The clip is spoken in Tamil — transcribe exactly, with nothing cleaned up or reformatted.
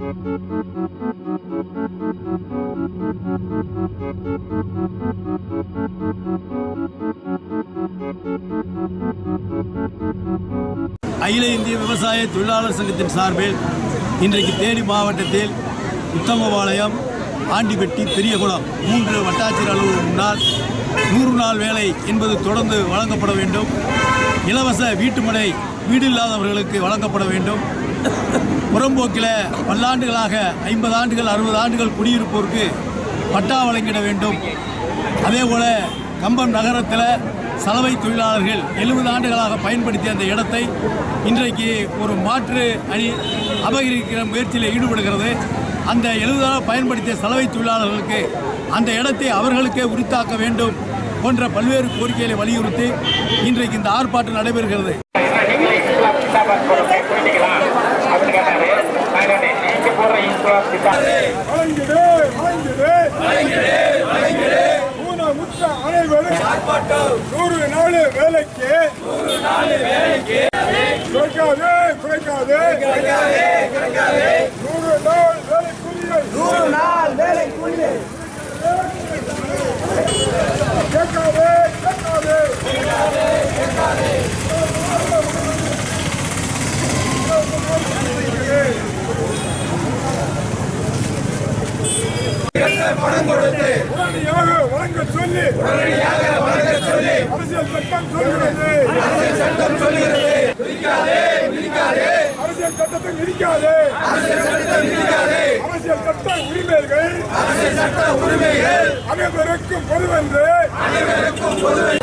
அகில இந்திய விவசாய தொழிலாளர் சங்கத்தின் சார்பில் இன்றைக்கு தேனி மாவட்டத்தில் உத்தமபாளையம், ஆண்டிப்பட்டி, பெரியகுளம் மூன்று வட்டாட்சியர் அலுவலகம் முன்னால் நூறு நாள் வேலை என்பது தொடர்ந்து வழங்கப்பட வேண்டும். இலவச வீட்டுமனை வீடு இல்லாதவர்களுக்கு வழங்கப்பட வேண்டும். புறம்போக்கில் பல்லாண்டுகளாக ஐம்பது ஆண்டுகள் அறுபது ஆண்டுகள் குடியிருப்போருக்கு பட்டா வழங்கிட வேண்டும். அதேபோல கம்பம் நகரத்தில் சலவை தொழிலாளர்கள் எழுபது ஆண்டுகளாக பயன்படுத்திய அந்த இடத்தை இன்றைக்கு ஒரு மாற்று அணி அபகரிக்கிற முயற்சியில் ஈடுபடுகிறது. அந்த எழுபதாக பயன்படுத்திய சலவை தொழிலாளர்களுக்கு அந்த இடத்தை அவர்களுக்கே உரித்தாக்க வேண்டும் போன்ற பல்வேறு கோரிக்கைகளை வலியுறுத்தி இன்றைக்கு இந்த ஆர்ப்பாட்டம் நடைபெறுகிறது. நூறு நாள் வேலைக்கு குறைக்காதே குறைக்காதே நூறு நாள் வேலை கூலியை நூறு நாள் வேலை கூலியை கேட்காதே கேட்காதே பணம் கொடுத்து உடனடியாக வழங்க சொல்லி உடனடியாக வழங்க சொல்லி அரசியல் சட்டம் சொல்கிறது அரசியல் சட்டம் சொல்கிறது விதிக்காதே விதிக்காதே அரசியல் சட்டத்தை விதிக்காதே அரசியல் சட்டத்தை விதிக்காதே அரசியல் சட்ட உரிமைகள் அரசியல் சட்ட உரிமைகள் அனைவருக்கும் பொதுவென்று அனைவருக்கும் பொதுவென்று